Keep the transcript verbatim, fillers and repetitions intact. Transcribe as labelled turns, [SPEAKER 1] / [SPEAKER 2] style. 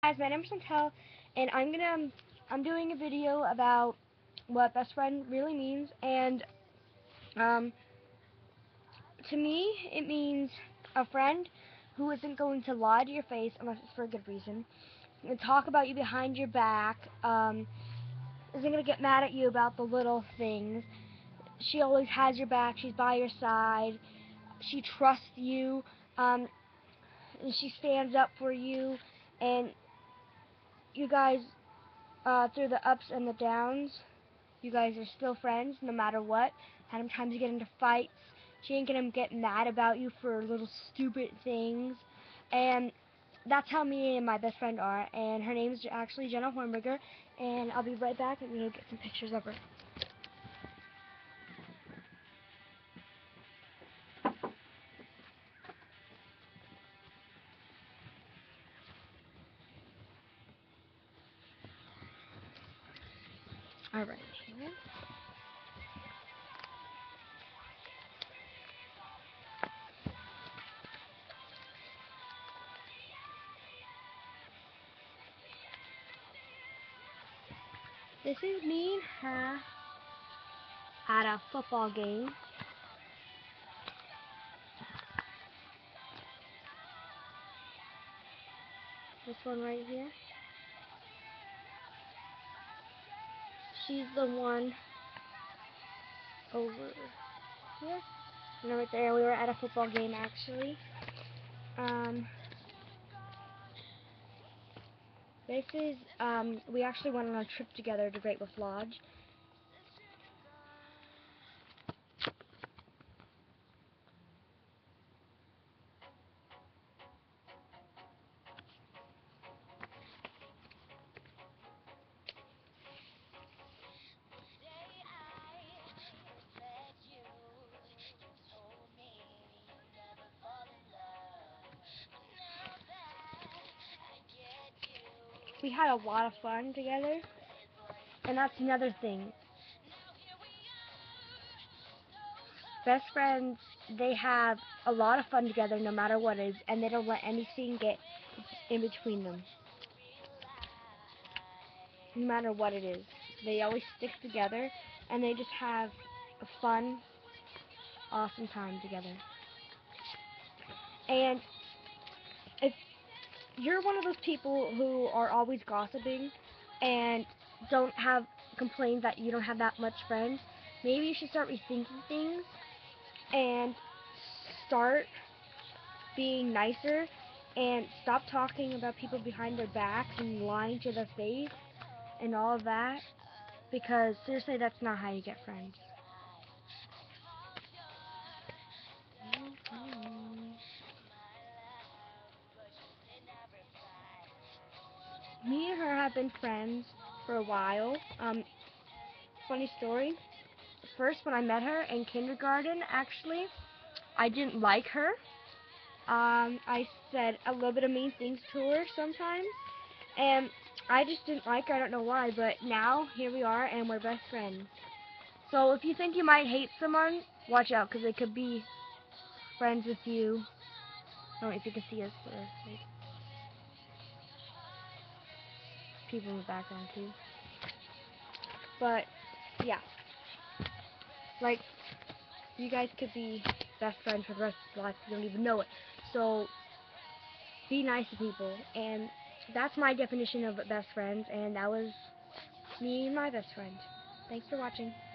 [SPEAKER 1] Guys, my name is Chantel, and I'm gonna I'm doing a video about what best friend really means, and um, to me, it means a friend who isn't going to lie to your face unless it's for a good reason, and talk about you behind your back, um, isn't gonna get mad at you about the little things. She always has your back. She's by your side. She trusts you, um, and she stands up for you, and you guys uh, through the ups and the downs, you guys are still friends no matter what. Sometimes you get into fights. She ain't gonna get mad about you for little stupid things. And that's how me and my best friend are. And her name is actually Jenna Hornberger. And I'll be right back and we'll get some pictures of her. Alright. This is me and her at a football game. This one right here. She's the one over here. And right there, we were at a football game actually. Um, this is, um, we actually went on a trip together to Great Wolf Lodge. We had a lot of fun together, and that's another thing. Best friends, they have a lot of fun together no matter what it is, and they don't let anything get in between them. No matter what it is. They always stick together, and they just have a fun, awesome time together. And if you're one of those people who are always gossiping and don't have complain that you don't have that much friends, maybe you should start rethinking things and start being nicer and stop talking about people behind their backs and lying to their face and all of that, because seriously, that's not how you get friends. Me and her have been friends for a while. Um, funny story. First, when I met her in kindergarten, actually, I didn't like her. Um, I said a little bit of mean things to her sometimes, and I just didn't like her. I don't know why, but now here we are, and we're best friends. So if you think you might hate someone, watch out, because they could be friends with you. I don't know if you can see us, or like people in the background too. But yeah, like you guys could be best friends for the rest of your life. You don't even know it. So be nice to people, and that's my definition of best friends, and that was me and my best friend. Thanks for watching.